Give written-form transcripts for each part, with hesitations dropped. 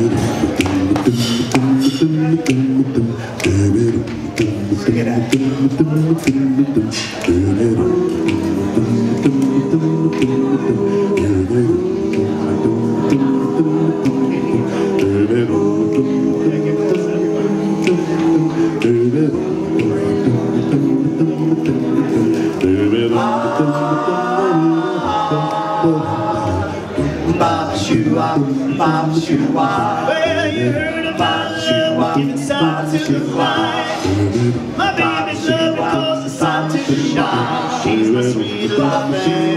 Well, you heard about love, give it start to the wine. My baby's love because it's time to shine. She's my sweet love, she's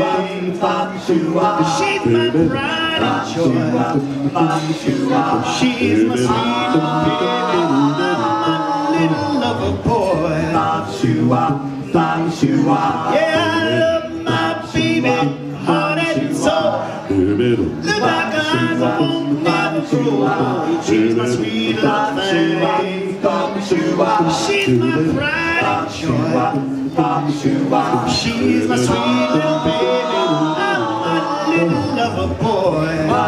my pride and joy. She's my sweet baby, my little lover boy. Yeah, I love my baby, heart and soul. Look like her eyes, I won't never grow. She's my sweet love thing. She's my pride and joy. She's my sweet little baby, I'm my little lover boy.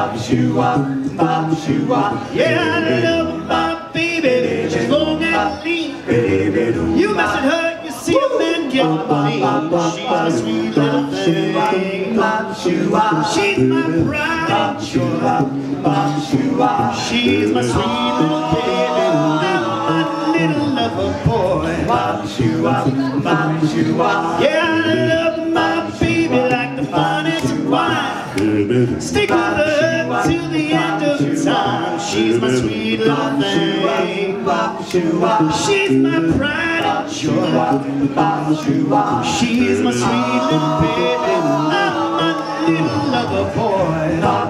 Yeah, I love my baby, she's long and lean. You mess with her, you see a man get money. She's my sweet little thing. She's my pride and joy. She's my sweet little baby, I'm my little lover boy. Yeah, I love my baby like the finest wine. Stick with her till the end of time. She's my sweet little thing. She's my pride and joy. She's my sweet little baby, I'm my little lover boy.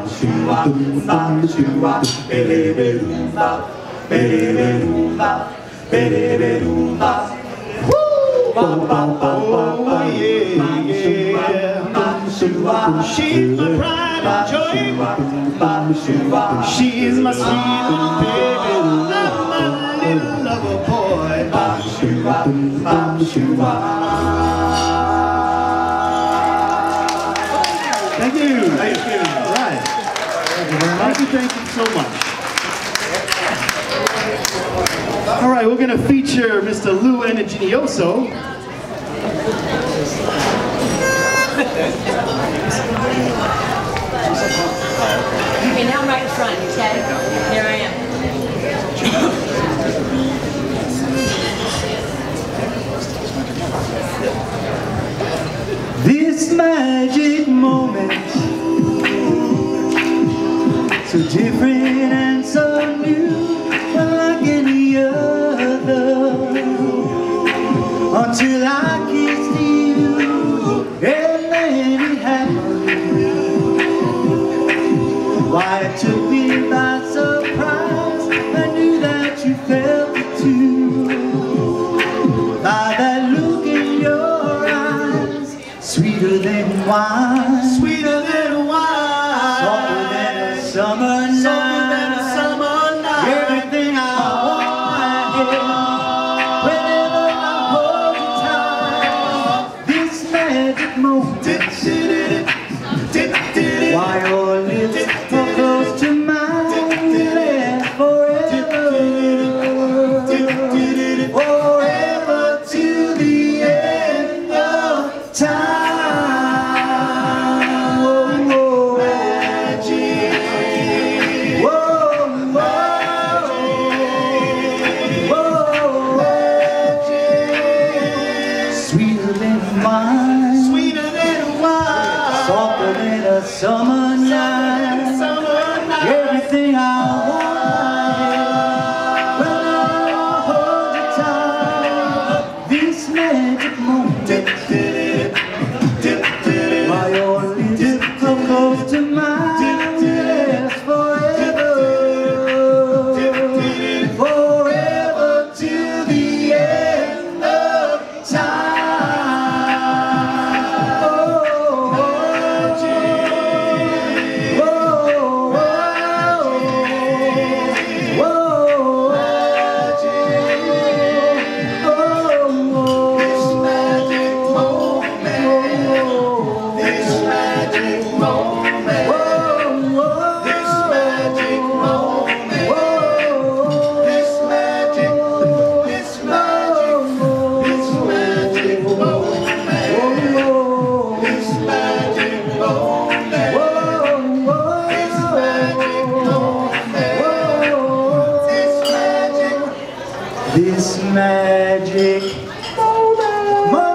Oh yeah, yeah. She's my pride and joy. She's my sweet little baby, I'm my little lover boy. Thank you. Thank you. All right. Thank you very much. Thank you so much. All right, we're going to feature Mr. Lou Ingenioso. Okay, now I'm right in front, okay? Here I am. This magic moment, so different and so new, unlike any other, until I kissed you, and then it happened. Why, it took me by surprise. I knew that you felt it too, by that look in your eyes, sweeter than wine, Sweeter than wine, softer than a summer night, everything I wanted, whenever I hold you tight. This magic moment, why your lips are close to mine, last forever, forever to the end of time. Sweeter than wine, softer than a summer night, everything I wanted, when I hold you tight. This magic moment, why your lips so close to mine, last forever, forever to the end of time. this magic moment.